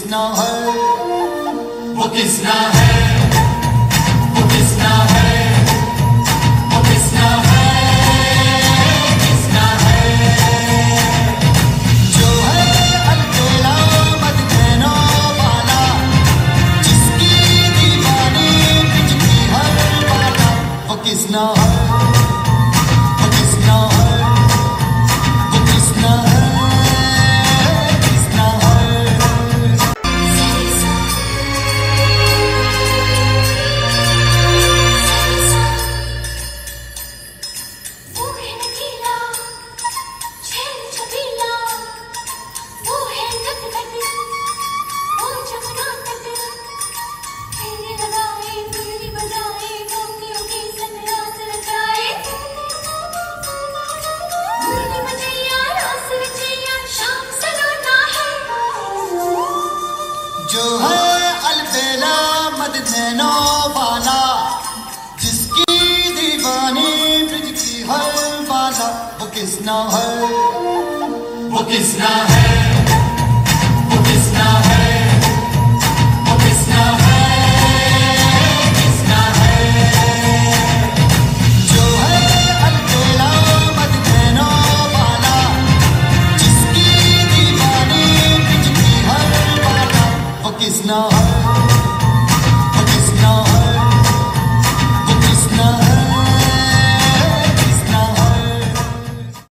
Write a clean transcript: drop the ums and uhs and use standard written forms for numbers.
किसना है, वो किसना है, वो किसना है, वो किसना है, किसना है। जो है अलबेला मदनों वाला, जिसकी दीवानी बिजली हर वाला, वो किसना है, वो किसना है, वो किसना है, किसना है। जो है अलबेला मदनों वाला, जिसकी दीवानी ब्रिज की हर वाला, वो किसना है, वो किसना है, वो किसना है, वो किसना है, किसना है। जो है अलबेला मदनों वाला, जिसकी दीवानी ब्रिज की हर वाला, वो किसना है।